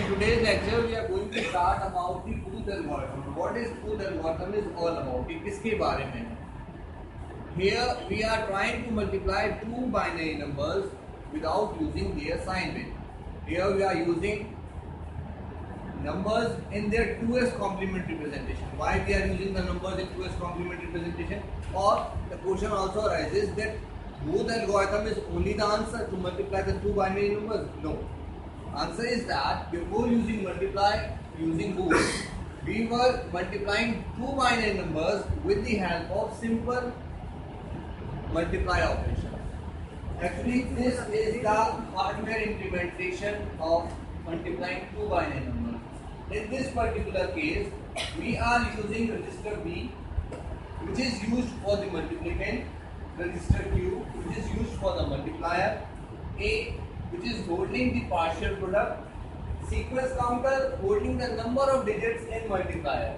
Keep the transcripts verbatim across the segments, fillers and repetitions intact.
in today's lecture we are going to start about the Booth algorithm. What is Booth algorithm is all about? ये किसके बारे में है? Here we are trying to multiply two binary numbers without using their sign bit. Here we are using numbers in their two-s complement representation. Why we are using the numbers in two-s complement representation? Or the question also arises that Booth algorithm is only the answer to multiply the two binary numbers? No. Answer is that before using multiply using Booth, we were multiplying two binary numbers with the help of simple multiply operation. Actually, this is the hardware implementation of multiplying two binary numbers. In this particular case, we are using register B, which is used for the multiplicand, register Q, which is used for the multiplier, A, which is holding the partial product, sequence counter holding the number of digits in multiplier.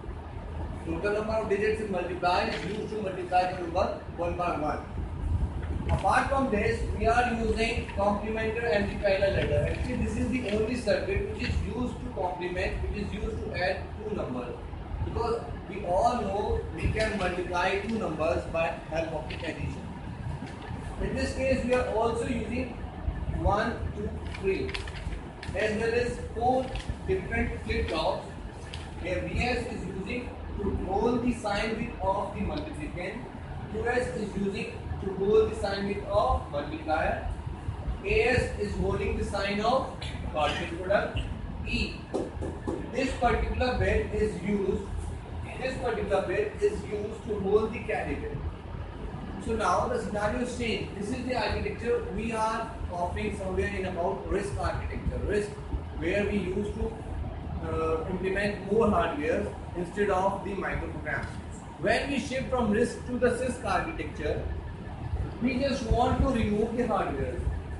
Total number of digits in multiplier is used to multiply the number one by one. Apart from this, we are using complementer and the parallel ladder. Actually, this is the only circuit which is used to complement, which is used to add two numbers. Because we all know we can multiply two numbers by help of the addition. In this case, we are also using one, two, three, as well as four different flip-flops. Here V S is using to hold the sign bit of the multiplicand, Q S is using to hold the sign bit of multiplier, A S is holding the sign of partial product, E. This particular bit is used. This particular bit is used to hold the carry bit. So now the scenario is changed. This is the architecture we are offering somewhere in about RISC architecture. RISC, where we used to uh, implement more hardware instead of the microprograms. When we shift from RISC to the CISC architecture, we just want to remove the hardware.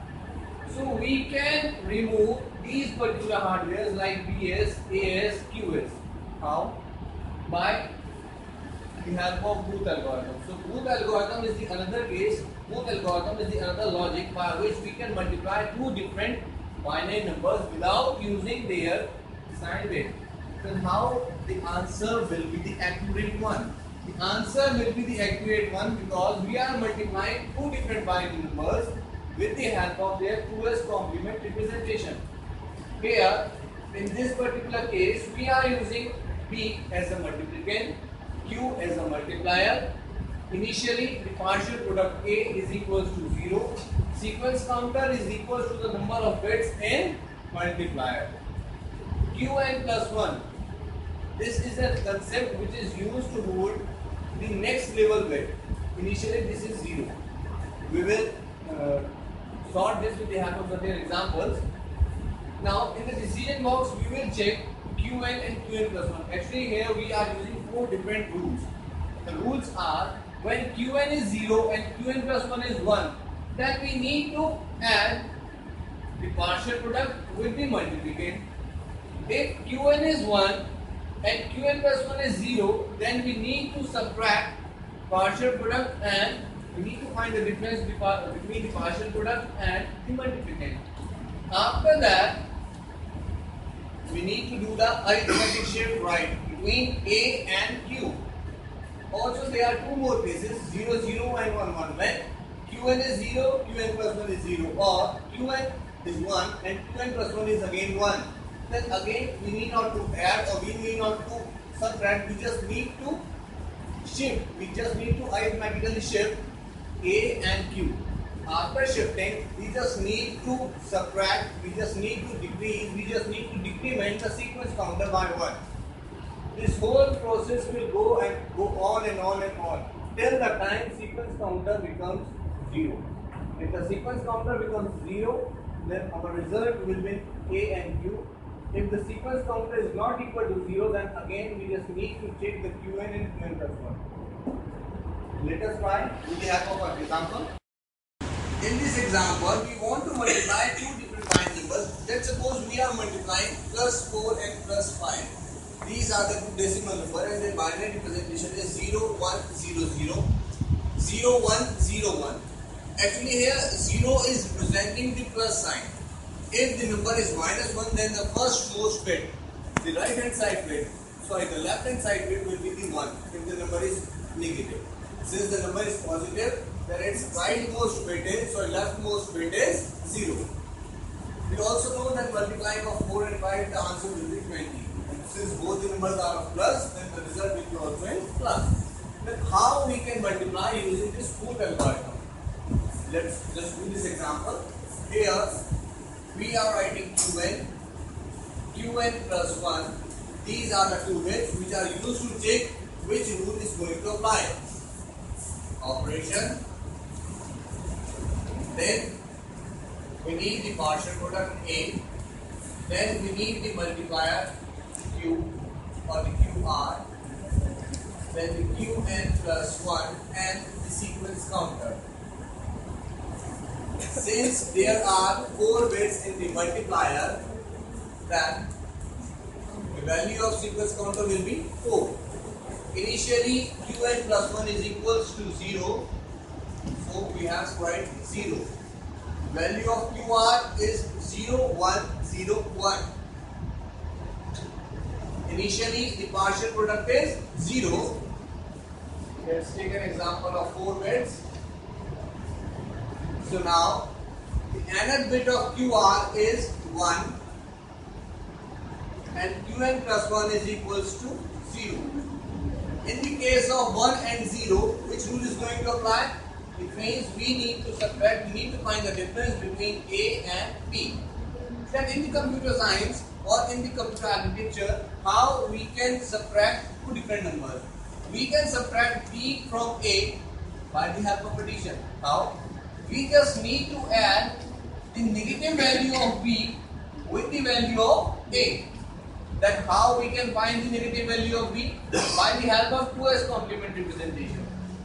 So we can remove these particular hardwares like B S, A S, Q S. How? By the help of Booth algorithm. So Booth algorithm is the another case. Booth algorithm is the another logic by which we can multiply two different binary numbers without using their sign bit. Then how the answer will be the accurate one? The answer will be the accurate one because we are multiplying two different binary numbers with the help of their two-s complement representation. Here, in this particular case, we are using B as a multiplicand, Q as a multiplier. Initially, the partial product A is equals to zero. Sequence counter is equal to the number of bits in multiplier. Qn plus one. This is a concept which is used to hold the next level bit. Initially, this is zero. We will uh, sort this with the help of certain examples. Now, in the decision box, we will check Qn and Qn plus one. Actually, here we are using four different rules. The rules are when Qn is zero and Qn plus one is one, then we need to add the partial product with the multiplicand. If Qn is one and Qn plus one is zero, then we need to subtract partial product and we need to find the difference between the partial product and the multiplicand. After that, we need to do the arithmetic shift right between A and Q. Also, there are two more cases, zero, zero and one, one. When Qn is zero, Qn plus one is zero, or Qn is one and Qn plus one is again one. Then again, we need not to add or we need not to subtract, we just need to shift. We just need to arithmetically shift A and Q. After shifting, we just need to subtract, we just need to decrease, we just need to decrement the sequence counter by one. This whole process will go and go on and on and on till the time sequence counter becomes zero. If the sequence counter becomes zero, then our result will be A and Q. If the sequence counter is not equal to zero, then again we just need to check the Qn and Qn plus one. Let us try with the help of an example. In this example, we want to multiply two different binary numbers. Let's suppose we are multiplying plus four and plus five. These are the two decimal numbers and their binary representation is zero, one, zero, zero, zero, one, zero, one. Actually here zero is representing the plus sign. If the number is minus one, then the first most bit, the right hand side bit, sorry, the left hand side bit will be the one if the number is negative. Since the number is positive, then its rightmost bit is, sorry, leftmost bit is zero. We also know that multiplying of four and five, the answer will be twenty. And since both the numbers are of plus, then the result will be also in plus. Then how we can multiply using this Booth algorithm? Let's just do this example. Here we are writing Qn, Qn plus one. These are the two bits which are used to check which rule is going to apply. Operation. Then we need the partial product A. Then we need the multiplier Q or the Q R. Then the Qn plus one and the sequence counter. Since there are four bits in the multiplier, then the value of sequence counter will be four. Initially, Qn plus one is equals to zero, so we have to write zero. Value of Q R is zero, one, zero, one. Initially, the partial product is zero. Let's take an example of four bits. So now, the nth bit of Q R is one and Qn plus one is equals to zero. In the case of one and zero, which rule is going to apply? It means we need to subtract, we need to find the difference between A and B. Then in the computer science or in the computer architecture, how we can subtract two different numbers? We can subtract B from A by the help of addition. How? We just need to add the negative value of B with the value of A. That how we can find the negative value of B? By the help of two S complement representation.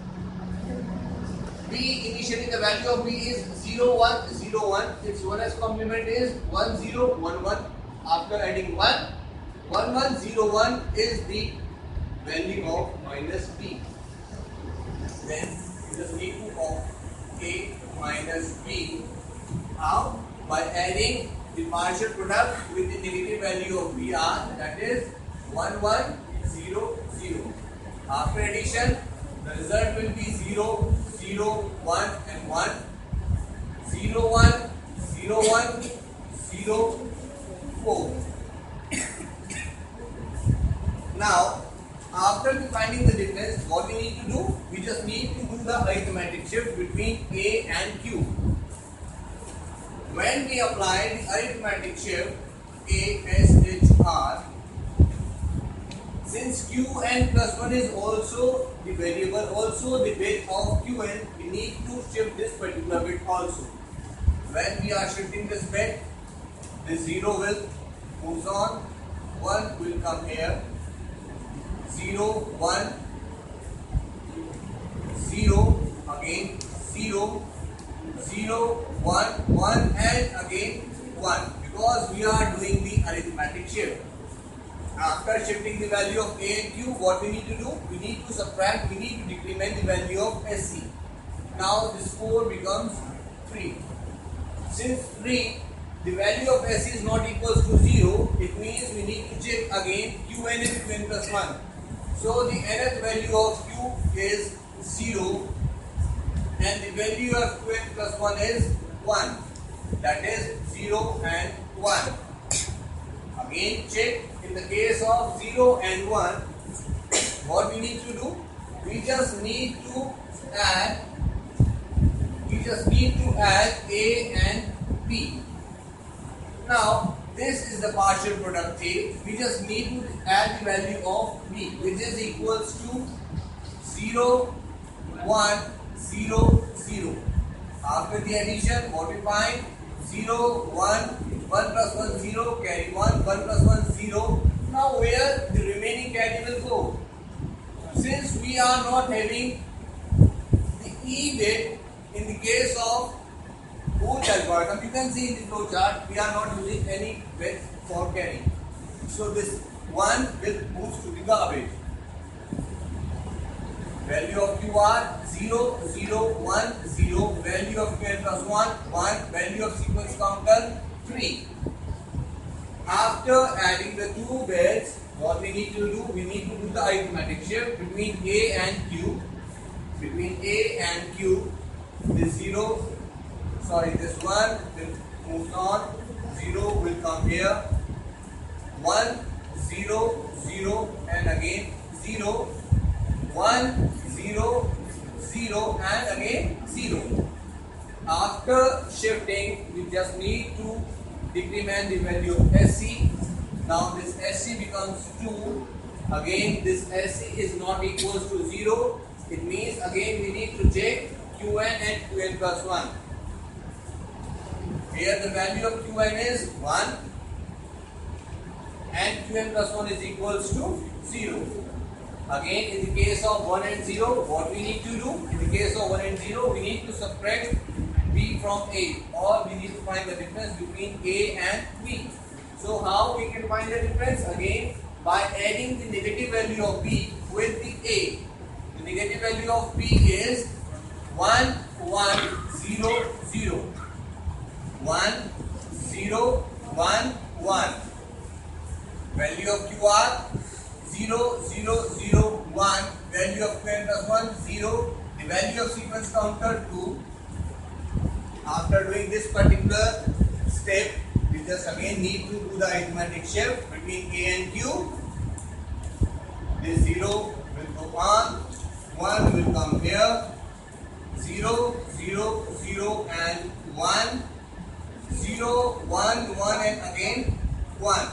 B, initially the value of B is zero, one, zero, one. Its one S complement is one, zero, one, one. After adding one, one, one, zero, one is the value of minus B. Then you just need to of A minus B. How? By adding the partial product with the negative value of B R, that is one, one, zero, zero. After addition, the result will be zero, zero, one and one. zero, one, zero, one, zero, four. Now, after finding the difference, what we need to do? We just need to do the arithmetic shift between A and Q. When we apply the arithmetic shift A, S, H, R, since Qn plus one is also the variable, also the bit of Qn, we need to shift this particular bit also. When we are shifting this bit, the zero will move on, one will come here, zero, one, zero, again zero, zero, one, one and again one, because we are doing the arithmetic shift. After shifting the value of A and Q, what we need to do? We need to subtract, we need to decrement the value of S C. Now this four becomes three. Since three, the value of S C is not equals to zero, it means we need to check again Qn and Qn plus one. So the nth value of Q is zero and the value of Qn plus one is one. That is zero and one. Again check, in the case of zero and one, what we need to do? We just need to add, we just need to add A and B. Now, this is the partial product A. We just need to add the value of B, which is equals to zero, one, zero, zero. After the addition, what we find? zero, one, one plus one, zero, carry one, one plus one, zero. Now, where the remaining carry will go? Since we are not having the E bit in the case of Booth algorithm, you can see in the flow chart, we are not using any bit for carry. So this one will move to the garbage. Value of Q R zero, zero, one, zero. Value of Qn plus one, one. Value of sequence counter three. After adding the two bits, what we need to do? We need to do the arithmetic shift between A and Q. Between A and Q, this zero, sorry, this one will move on. Zero will come here. One, zero, zero, and again zero. One, zero, zero, and again zero. After shifting, we just need to decrement the value of S C. Now this S C becomes two. Again, this S C is not equal to zero. It means again we need to check Q N and Q N plus one. Here the value of Q N is one and Q N plus one is equals to zero. Again, in the case of one and zero, what we need to do? In the case of one and zero, we need to subtract B from A, or we need to find the difference between A and B. So how we can find the difference? Again, by adding the negative value of B with the A. The negative value of B is one, one, zero, zero. one, zero, one, one. Value of Q R zero, zero, zero, one. Value of Q N plus one, zero. The value of sequence counter two. After doing this particular step, we just again need to do the arithmetic shift between A and Q. This zero will go on, one will come here, zero, zero, zero, and one, zero, one, one, and again one.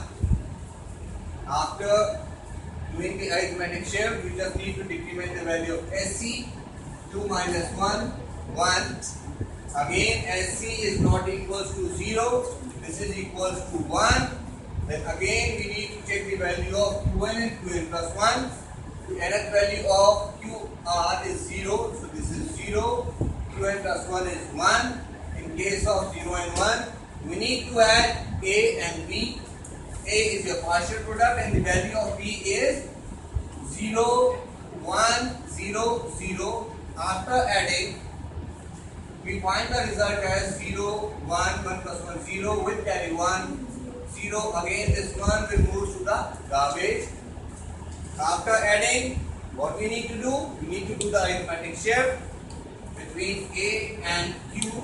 After doing the arithmetic shift, we just need to decrement the value of S C. two minus one, one. Again, S C is not equals to zero. This is equals to one. Then again, we need to check the value of Q N and Q N plus one. The nth value of Q R is zero. So this is zero. Q N plus one is one. In case of zero and one, we need to add A and B. A is your partial product and the value of B is zero, one, zero, zero. After adding, we find the result as zero, one, one plus one, zero with carry one, zero. Again, this one will move to the garbage. After adding, what we need to do? We need to do the arithmetic shift between A and Q.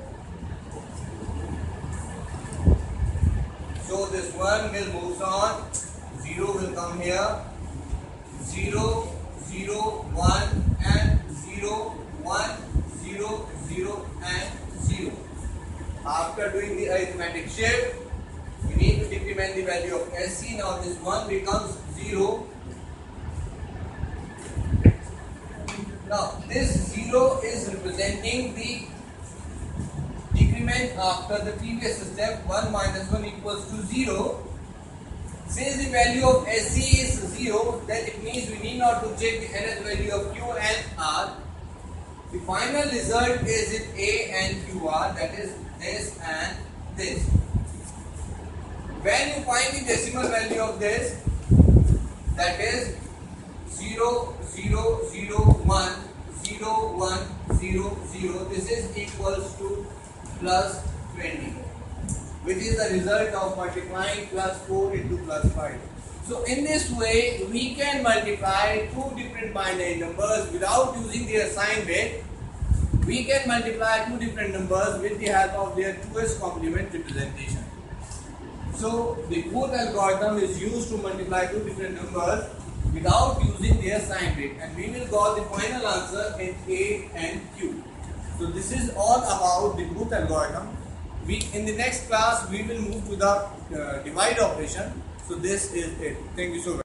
So this one will move on, zero will come here, zero, zero, one, and zero, one, zero, zero, and zero. After doing the arithmetic shift, we need to decrement the value of S C. Now this one becomes zero. Now this zero is representing the decrement after the previous step. One minus one equals to zero. Since the value of S C is zero, then it means we need not to check the nth value of Q and R. The final result is in A and Q R, that is this and this. When you find the decimal value of this, that is zero, zero, zero, one, zero, one, zero, zero, this is equals to plus twenty, which is the result of multiplying plus four into plus five. So in this way, we can multiply two different binary numbers without using their sign bit. We can multiply two different numbers with the help of their lowest complement representation. So the Booth algorithm is used to multiply two different numbers without using their sign bit, and we will got the final answer in A and Q. So this is all about the Booth algorithm. We, in the next class, we will move to the uh, divide operation. So this is it. Thank you so much.